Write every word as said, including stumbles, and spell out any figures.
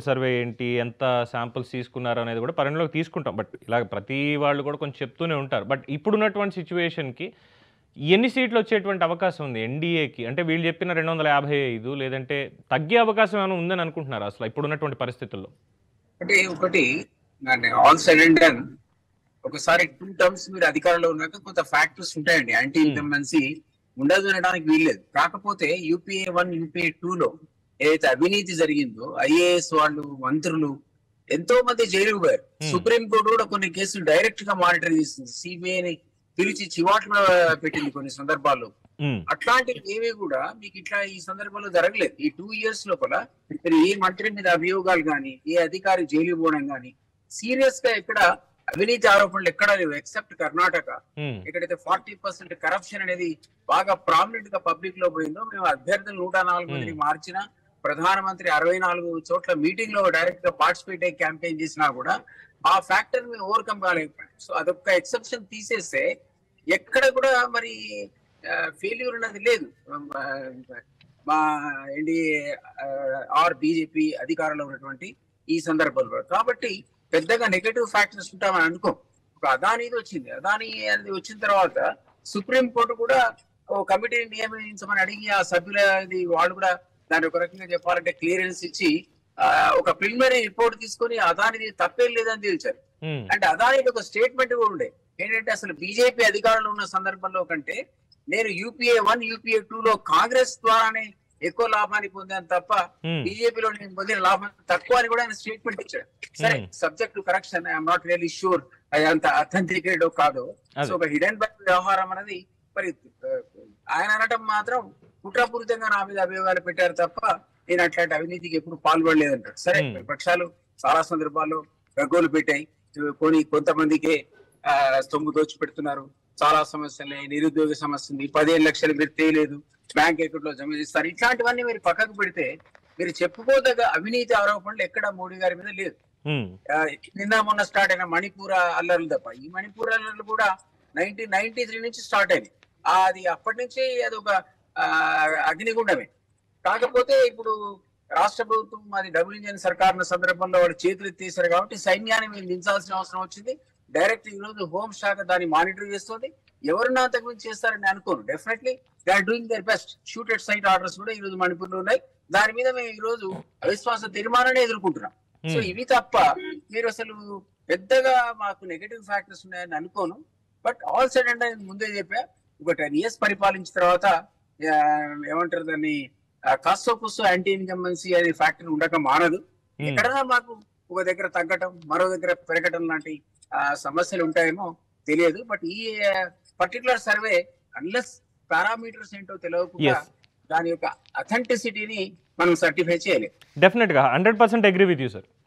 Survey ఏంటి, ఎంత samples తీసుకున్నారు అనేది కూడా పరిగణలోకి తీసుకుంటాం. బట్ ఇలాగ ప్రతి వాళ్ళు కూడా కొంచెం చెప్తూనే ఉంటారు. బట్ ఇప్పుడున్నటువంటి సిట్యుయేషన్‌కి ఎన్ని సీట్లు వచ్చేటువంటి అవకాశం ఉంది ఎన్‌డీఏకి? అంటే వీళ్ళు చెప్పిన రెండు వందల యాభై ఐదు లేదంటే తగ్గే అవకాశం ఏమైనా ఉందని అనుకుంటున్నారా అసలు ఇప్పుడున్నటువంటి పరిస్థితుల్లో? అంటే ఒకటి ఆల్ సైడ్ అండ్ డన్ ఒకసారి టూ టర్మ్స్ మీరు అధికారంలో ఉన్నాక కొంత ఫ్యాక్టర్స్ ఉంటాయండి. యాంటీ ఇన్కంబెన్సీ ఉండదు అనడానికి వీల్లేదు. కాకపోతే యూపీఏ వన్ యూపీఏ టూ లో ఏదైతే అవినీతి జరిగిందో ఐఏఎస్ వాళ్ళు, మంత్రులు ఎంతో మంది జైలుకు పోయారు. సుప్రీంకోర్టు కూడా కొన్ని కేసులు డైరెక్ట్ గా మానిటర్ చేసింది. సిబిఐని పిలిచి చివాట్లు పెట్టింది కొన్ని సందర్భాల్లో. అట్లాంటివి ఏవి కూడా మీకు ఇట్లా ఈ సందర్భంలో జరగలేదు. ఈ టూ ఇయర్స్ లోపల మీరు ఏ మంత్రి మీద అభియోగాలు కానీ, ఏ అధికారి జైలు పోవడం కానీ, సీరియస్ గా ఇక్కడ అవినీతి ఆరోపణలు ఎక్కడా లేవు ఎక్సెప్ట్ కర్ణాటక. ఎక్కడైతే ఫార్టీ పర్సెంట్ కరప్షన్ అనేది బాగా ప్రామినెంట్ గా పబ్లిక్ లో పోయిందో, మేము అభ్యర్థులు నూట నాలుగు మందిని మార్చిన, ప్రధానమంత్రి అరవై నాలుగు చోట్ల మీటింగ్ లో డైరెక్ట్ గా పార్టిసిపేట్ అయ్యి క్యాంపెయిన్ చేసినా కూడా ఆ ఫ్యాక్టర్ మేము ఓవర్కమ్ కాలేకపోయాం. సో అదొక ఎక్సెప్షన్ తీసేస్తే ఎక్కడ కూడా మరి ఫెయిల్యూర్ అనేది లేదు మా ఎన్డీఏ ఆర్ బీజేపీ అధికారంలో ఉన్నటువంటి ఈ సందర్భంలో. కాబట్టి పెద్దగా నెగటివ్ ఫ్యాక్టర్స్ ఉంటామని అనుకో. ఒక అదానీది వచ్చింది, అదానీ అనేది వచ్చిన తర్వాత సుప్రీం కోర్టు కూడా ఓ కమిటీని నియమించమని అడిగి ఆ సభ్యులది వాళ్ళు కూడా దాని ఒక రకంగా చెప్పాలంటే క్లియరెన్స్ ఇచ్చి ఒక ప్రిలిమినరీ రిపోర్ట్ తీసుకొని అదానిది తప్పేం లేదని తేల్చారు. అంటే అదానికి ఒక స్టేట్మెంట్ కూడా ఉండే ఏంటంటే అసలు బీజేపీ అధికారంలో ఉన్న సందర్భంలో కంటే నేను యూపీఏ వన్ యూపీఏ టూ లో కాంగ్రెస్ ద్వారానే ఎక్కువ లాభాన్ని పొందాను తప్ప బీజేపీలో నేను పొందిన లాభం తక్కువ అని కూడా ఆయన స్టేట్మెంట్ ఇచ్చాడు. సరే, subject to correction, I'm not really sure అది అంత అథెంటికేట్ కాదు. సో ఒక హిడెన్ బ్యాక్ వ్యవహారం అనేది మరి ఆయన అనటం మాత్రం కుట్రపూరితంగా నా మీద అభియోగాలు పెట్టారు తప్ప నేను అట్లాంటి అవినీతికి ఎప్పుడు పాల్పడలేదంటాడు. సరే, పక్షాలు చాలా సందర్భాల్లో గగ్గోలు పెట్టాయి, కొన్ని కొంతమందికి ఆ సొమ్ము దోచి పెడుతున్నారు, చాలా సమస్యలు, నిరుద్యోగ సమస్య ఉంది, పదిహేను లక్షలు మీరు తేలేదు, బ్యాంక్ అకౌంట్ లో జమ చేస్తారు, ఇట్లాంటివన్నీ మీరు పక్కకు పెడితే మీరు చెప్పుకోదగ్గ అవినీతి ఆరోపణలు ఎక్కడ మోడీ గారి మీద లేదు. నిన్న మొన్న స్టార్ట్ అయిన మణిపూర్ అల్లర్లు తప్ప ఈ మణిపూర్ అల్లర్లు కూడా నైన్టీన్ నైన్టీ త్రీ నుంచి స్టార్ట్ అయినాయి. అది అప్పటి నుంచి అది ఒక అగ్నిగుండమే. కాకపోతే ఇప్పుడు రాష్ట్ర ప్రభుత్వం అది డబుల్ ఇంజన్ సర్కార్ సందర్భంలో వాళ్ళు చేతులు ఎత్తేసారు కాబట్టి సైన్యాన్ని మేము దించాల్సిన అవసరం వచ్చింది. డైరెక్ట్ ఈ రోజు హోమ్ శాఖ దాన్ని మానిటర్ చేస్తుంది. ఎవరన్నా అంతకు మించి చేస్తారని అనుకోను. Definitely they are doing their best. Shoot at sight orders కూడా ఈ రోజు మణిపూర్ లో ఉన్నాయి. దాని మీద మేము ఈ రోజు అవిశ్వాస తీర్మానాన్ని ఎదుర్కొంటున్నాం. సో ఇవి తప్ప మీరు అసలు పెద్దగా మాకు నెగటివ్ ఫ్యాక్టర్స్ ఉన్నాయని అనుకోను. బట్ ఆల్ సైడ్ అంటే ముందే చెప్పా, ఒక టెన్ ఇయర్స్ పరిపాలించిన తర్వాత ఏమంటారు దాన్ని కాస్తో కూస్తో యాంటీ ఇన్కంబెన్సీ అనే ఫ్యాక్టర్ ఉండక మానదు. ఎక్కడైనా మాకు ఒక దగ్గర తగ్గటం, మరో దగ్గర పెరగటం లాంటి సమస్యలు ఉంటాయేమో తెలియదు. బట్ ఈ పర్టికులర్ సర్వే అన్లెస్ పారామీటర్స్ ఏంటో తెలియకుండా దాని యొక్క అథెంటిసిటీని మనం సర్టిఫై చేయలేదు. డెఫినెట్ గా hundred percent agree with you sir.